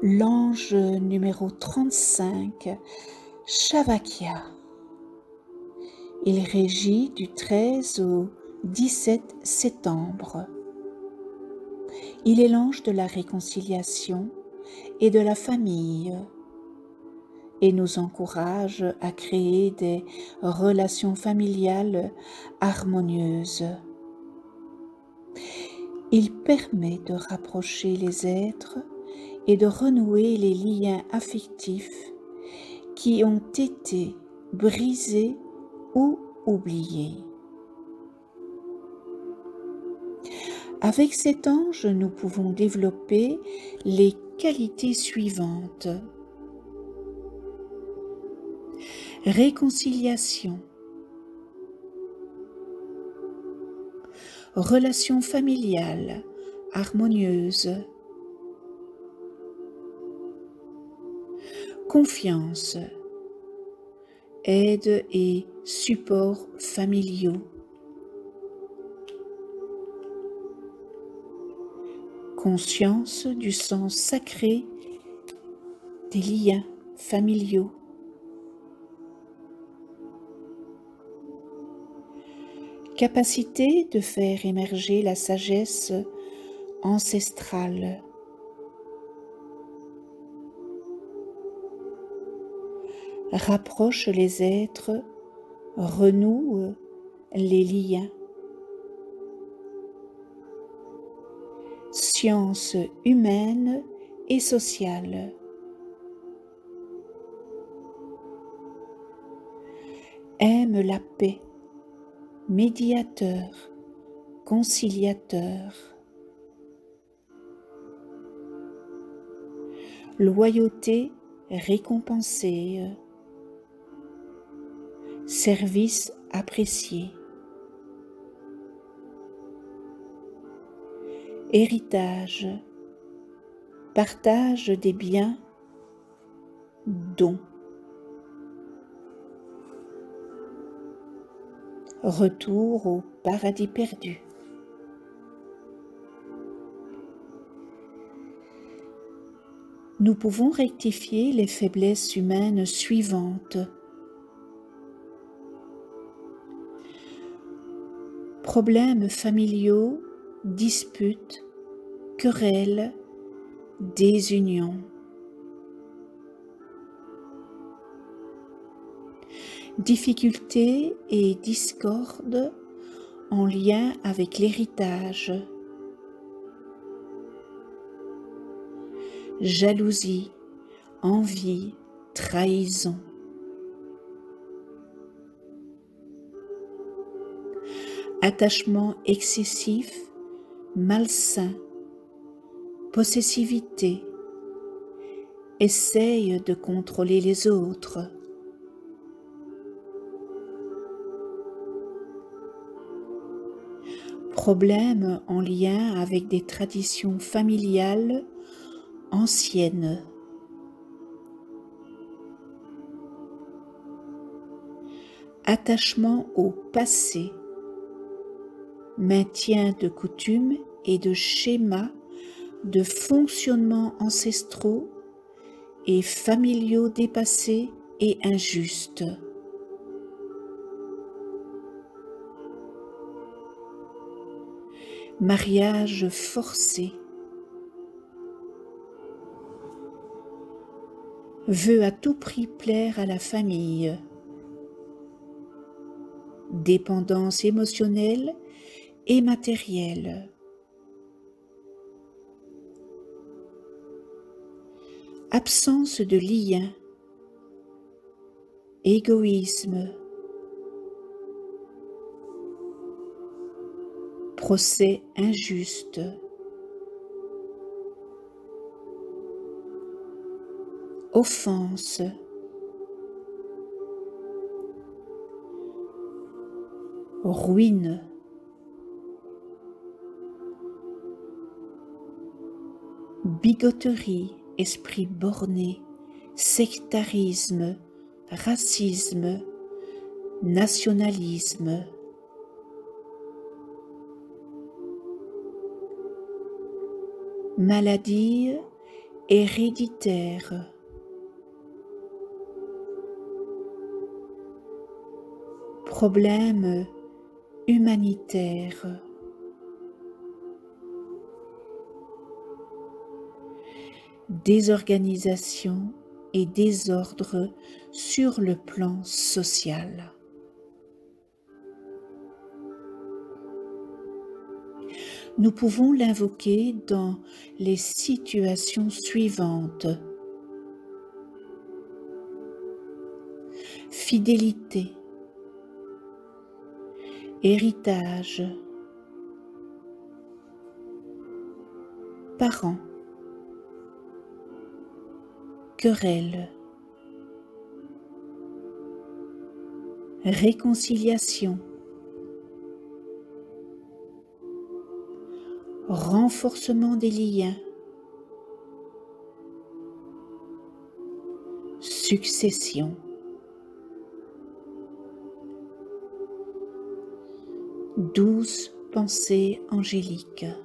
L'ange numéro 35, Shavakya. Il régit du 13 au 17 septembre. Il est l'ange de la réconciliation et de la famille et nous encourage à créer des relations familiales harmonieuses. Il permet de rapprocher les êtres et de renouer les liens affectifs qui ont été brisés ou oubliés. Avec cet ange, nous pouvons développer les qualités suivantes. Réconciliation, relations familiales harmonieuses, confiance, aide et support familiaux, conscience du sens sacré des liens familiaux, capacité de faire émerger la sagesse ancestrale, rapproche les êtres, renoue les liens. Sciences humaines et sociales. Aime la paix, médiateur, conciliateur. Loyauté récompensée. Service apprécié. Héritage, partage des biens, don. Retour au paradis perdu. Nous pouvons rectifier les faiblesses humaines suivantes. Problèmes familiaux, disputes, querelles, désunions. Difficultés et discordes en lien avec l'héritage. Jalousie, envie, trahison. Attachement excessif, malsain, possessivité, essaye de contrôler les autres. Problèmes en lien avec des traditions familiales anciennes. Attachement au passé. Maintien de coutumes et de schémas de fonctionnement ancestraux et familiaux dépassés et injustes. Mariage forcé. Veut à tout prix plaire à la famille. Dépendance émotionnelle et matérielle. Absence de lien. Égoïsme. Procès injuste. Offense. Ruine. Bigoterie, esprit borné, sectarisme, racisme, nationalisme. Maladie héréditaire, problème humanitaire, désorganisation et désordre sur le plan social. Nous pouvons l'invoquer dans les situations suivantes. Fidélité, héritage, parents, querelle, réconciliation, renforcement des liens, succession, douce pensée angélique.